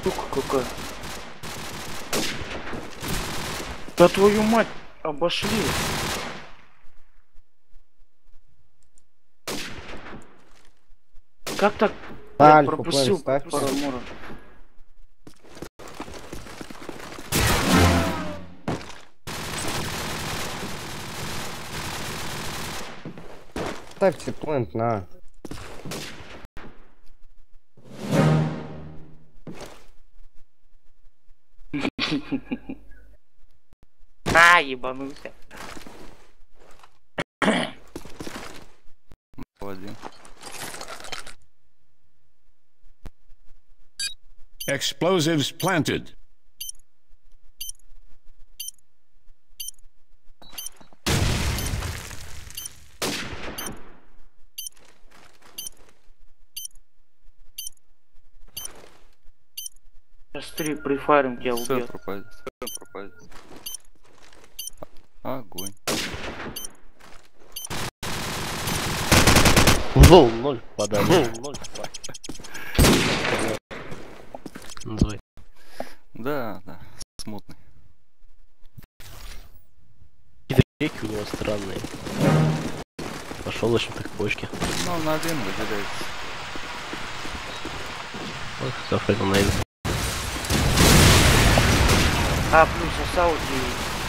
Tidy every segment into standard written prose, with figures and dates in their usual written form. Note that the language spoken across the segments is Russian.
Сука какая. Да твою мать, обошли. Как так? Я Альфа, пропустил ставь. парамора. Ставьте плент на. А, ебанулся. Один. Explosives planted. Сейчас 3 прифарим тебя Все убьет. пропадет. Все пропадет. Огонь. Зол 0 подали. 0. Зой. Да, да. Смутный. Реки у него странные. Пошел еще так к бочке. Ну, он один выделяется. Вот, зафрейдил на это. А, плюс Асауди.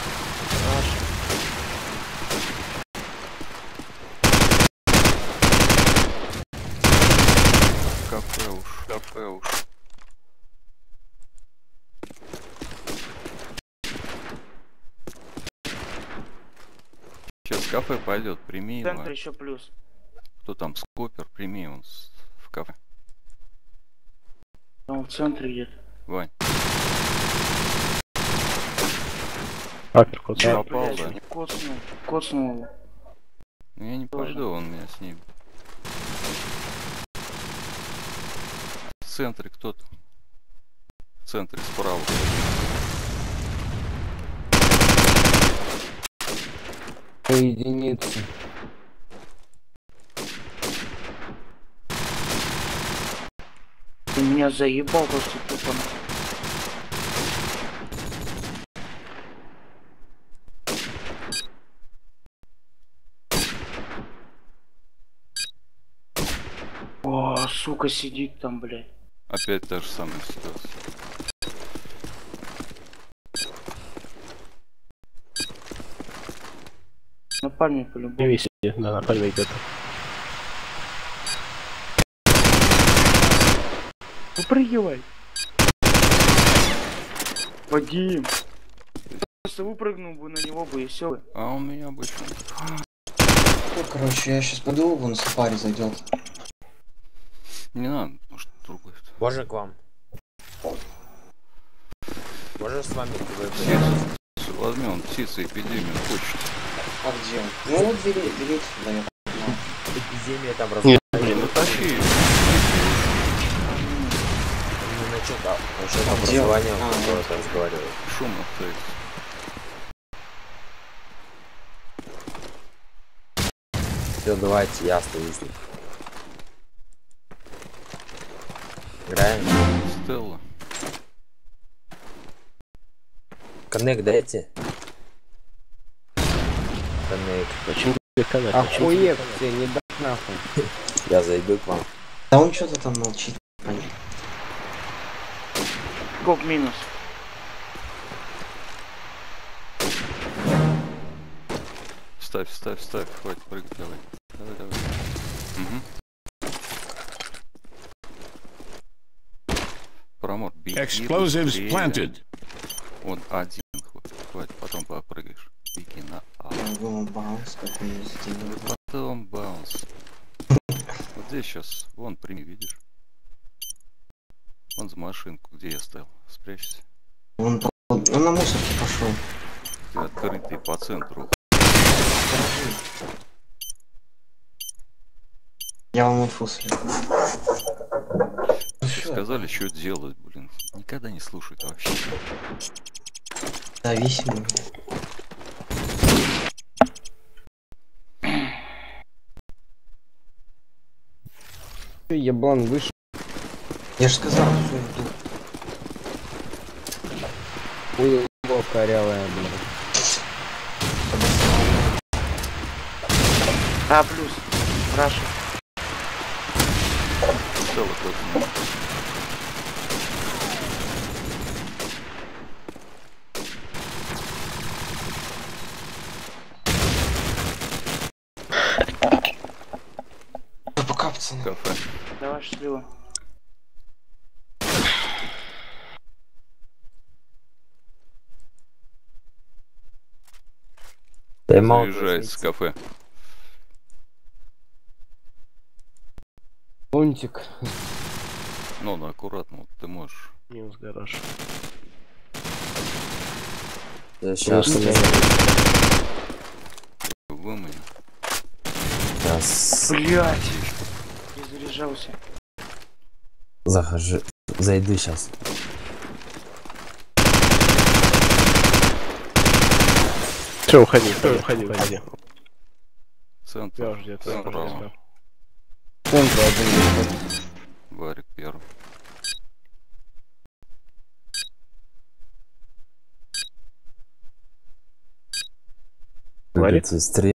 Кафе уж. Кафе уж. Сейчас кафе пойдет, прими его. Центр еще плюс. Кто там, Скопер, прими он в кафе. Он в центре где-то. Вань, Акер, кот. я попал, да? Коцнул. Ну, я не Тоже. пойду, он меня снимет. В центре кто-то. В центре справа. Единицы. Ты меня заебал просто тупо. О, сука, сидит там, блядь. Опять та же самая ситуация. Напальник по-любому. Привези, да, на пальме идет. Выпрыгивай. Вадим. Просто выпрыгнул бы на него бы и все. А он меня обычно. Ну, короче, я сейчас пойду, вон сафари зайдет. Не надо, может другой. Боже к вам. Боже с вами Птица. Возьмем птица эпидемию, хочет. А где он? Ну вот билет дает. эпидемия там Нет, разговаривает. Ну тащи. Не начал, насчет А где он? образования он А, какое-то разговаривает. Шумно стоит. Все, давайте, я остаюсь. Играем. Стелла. Коннект дайте. Коннект. Зачем тебе канал? Охуеть, тебе не дать нахуй. Я зайду к вам. Да он что-то там молчит. Понятно. Сколько минус? Ставь, ставь, ставь. Хватит прыгать, давай. Давай, давай. Угу. Промор. Беги. Explosives быстрее. planted. Он один. Хватит, потом попрыгаешь. Беги на А. Я думал, баунс какой-нибудь сделал. Потом баунс. Вот здесь сейчас. Вон, прими, видишь? Вон за машинку, где я стоял. Спрячься. Он на мусорке пошел. Ты открытый по центру. Я вам отфуслю. Сказали, что делать, блин. Никогда не слушают вообще. Зависимый. Еблан вышел. Я же сказал, что иду. Уйло корявая, блин. А, плюс. Раша. Все, вот это. Пока, пацаны. Кафе. Давай слева. Тайм-аут Заезжает с возьмите. кафе. Лунтик. Ну, аккуратно, вот ты можешь. Минус гараж. Я сейчас, Вымани. сейчас Блять. Я заряжался. захожу. Зайду сейчас. Все, уходи, уходи. Центр. Я жди, это Справа. Центр один. Варик первый. Варик? Стрелять.